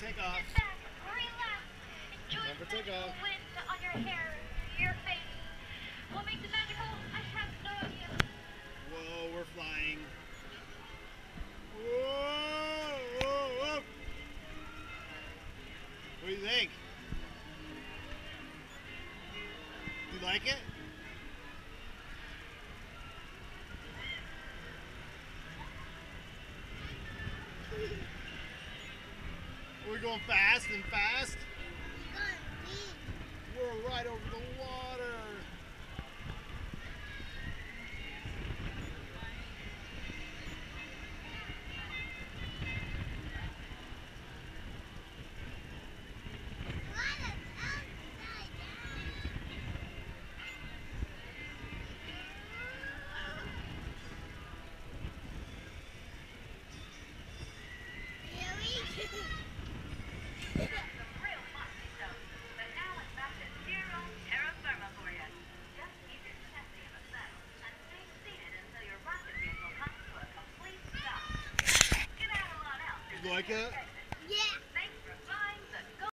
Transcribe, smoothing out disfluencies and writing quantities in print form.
takeoff. Sit back, relax, enjoy Time for the magical takeoff. wind on your hair, your face. What makes it magical? I have no idea. Whoa, we're flying. Whoa, whoa, whoa. What do you think? Do you like it? We're going fast and fast. We're right over the water. You like it? Yeah.